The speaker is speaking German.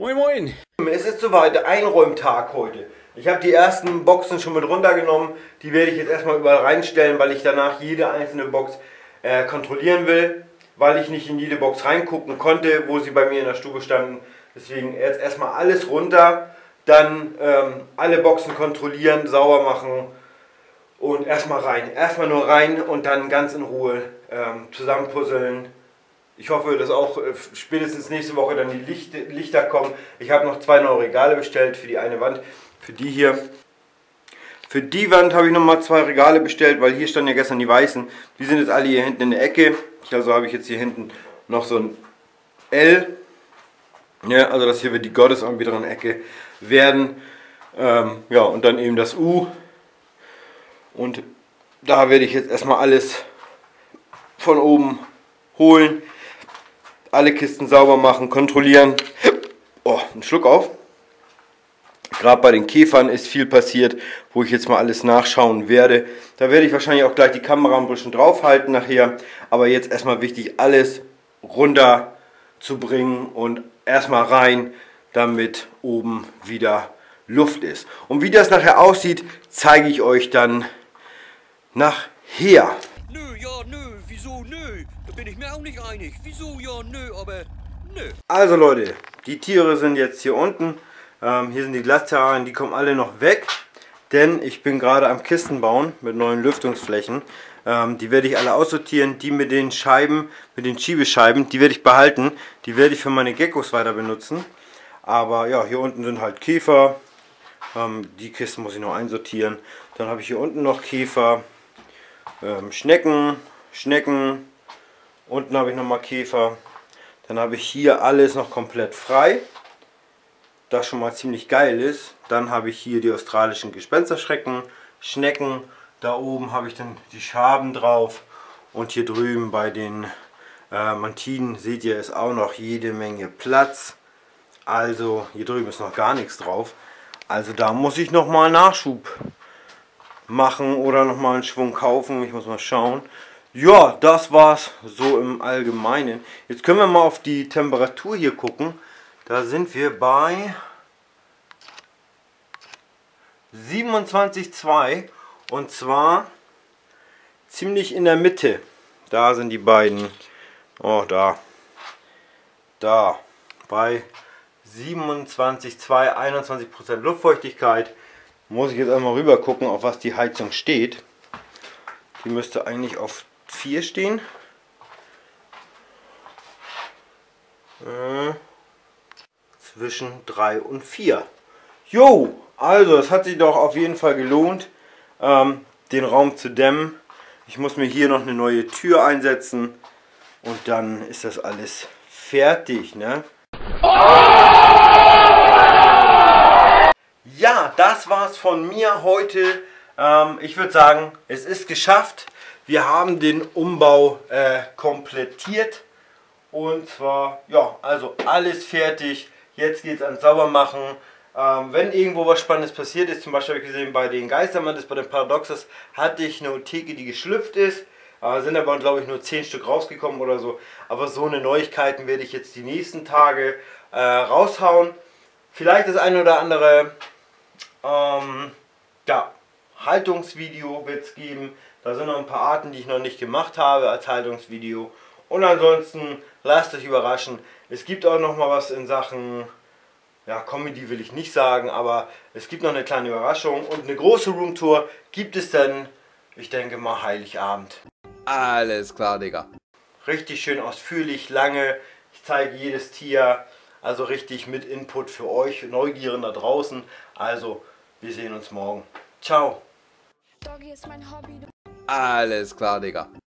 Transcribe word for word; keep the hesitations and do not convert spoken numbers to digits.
Moin Moin! Es ist soweit, der Einräumtag heute. Ich habe die ersten Boxen schon mit runtergenommen. Die werde ich jetzt erstmal überall reinstellen, weil ich danach jede einzelne Box äh, kontrollieren will. Weil ich nicht in jede Box reingucken konnte, wo sie bei mir in der Stube standen. Deswegen jetzt erstmal alles runter, dann ähm, alle Boxen kontrollieren, sauber machen und erstmal rein. Erstmal nur rein und dann ganz in Ruhe ähm, zusammenpuzzeln. Ich hoffe, dass auch äh, spätestens nächste Woche dann die Licht, Lichter kommen. Ich habe noch zwei neue Regale bestellt für die eine Wand, für die hier. Für die Wand habe ich nochmal zwei Regale bestellt, weil hier standen ja gestern die weißen. Die sind jetzt alle hier hinten in der Ecke. Also habe ich jetzt hier hinten noch so ein L. Ja, also das hier wird die Gottesanbeterin Ecke werden. Ähm, ja, und dann eben das U. Und da werde ich jetzt erstmal alles von oben holen. Alle Kisten sauber machen, kontrollieren. Oh, einen Schluck auf. Gerade bei den Käfern ist viel passiert, wo ich jetzt mal alles nachschauen werde. Da werde ich wahrscheinlich auch gleich die Kamera ein bisschen draufhalten nachher. Aber jetzt erstmal wichtig, alles runter zu bringen und erstmal rein, damit oben wieder Luft ist. Und wie das nachher aussieht, zeige ich euch dann nachher. Nö, ja, nö, wieso nö? Da bin ich mir auch nicht einig. Wieso ja, nö, aber nö. Also Leute, die Tiere sind jetzt hier unten. Ähm, hier sind die Glasterrarien, die kommen alle noch weg. Denn ich bin gerade am Kisten bauen mit neuen Lüftungsflächen. Ähm, die werde ich alle aussortieren. Die mit den Scheiben, mit den Schiebescheiben, die werde ich behalten. Die werde ich für meine Geckos weiter benutzen. Aber ja, hier unten sind halt Käfer. Ähm, die Kisten muss ich noch einsortieren. Dann habe ich hier unten noch Käfer. Ähm, Schnecken, Schnecken. Unten habe ich nochmal Käfer. Dann habe ich hier alles noch komplett frei. Das schon mal ziemlich geil ist. Dann habe ich hier die australischen Gespensterschrecken, Schnecken. Da oben habe ich dann die Schaben drauf. Und hier drüben bei den äh, Mantinen seht ihr, ist auch noch jede Menge Platz. Also hier drüben ist noch gar nichts drauf. Also da muss ich nochmal Nachschub machen oder nochmal einen Schwung kaufen. Ich muss mal schauen. Ja, das war's so im Allgemeinen. Jetzt können wir mal auf die Temperatur hier gucken. Da sind wir bei siebenundzwanzig Komma zwei und zwar ziemlich in der Mitte. Da sind die beiden. Oh, da. Da. Bei siebenundzwanzig Komma zwei, einundzwanzig Prozent Luftfeuchtigkeit. Muss ich jetzt einmal rüber gucken, auf was die Heizung steht. Die müsste eigentlich auf vier stehen. Äh. Zwischen drei und vier. Jo, also es hat sich doch auf jeden Fall gelohnt, ähm, den Raum zu dämmen. Ich muss mir hier noch eine neue Tür einsetzen und dann ist das alles fertig, ne? Ja, das war's von mir heute. Ähm, ich würde sagen, es ist geschafft. Wir haben den Umbau äh, komplettiert und zwar, ja, also alles fertig. Jetzt geht es ans Saubermachen. Ähm, wenn irgendwo was Spannendes passiert ist, zum Beispiel habe ich gesehen bei den Geistermantis, bei den Paradoxes, hatte ich eine Theke, die geschlüpft ist. Äh, sind aber, glaube ich, nur zehn Stück rausgekommen oder so. Aber so eine Neuigkeiten werde ich jetzt die nächsten Tage äh, raushauen. Vielleicht das eine oder andere ähm, ja, Haltungsvideo wird es geben. Da sind noch ein paar Arten, die ich noch nicht gemacht habe als Haltungsvideo. Und ansonsten lasst euch überraschen. Es gibt auch noch mal was in Sachen, ja, Comedy will ich nicht sagen, aber es gibt noch eine kleine Überraschung und eine große Roomtour gibt es dann, ich denke mal, Heiligabend. Alles klar, Digga. Richtig schön ausführlich, lange. Ich zeige jedes Tier, also richtig mit Input für euch, Neugierigen da draußen. Also, wir sehen uns morgen. Ciao. Alles klar, Digga.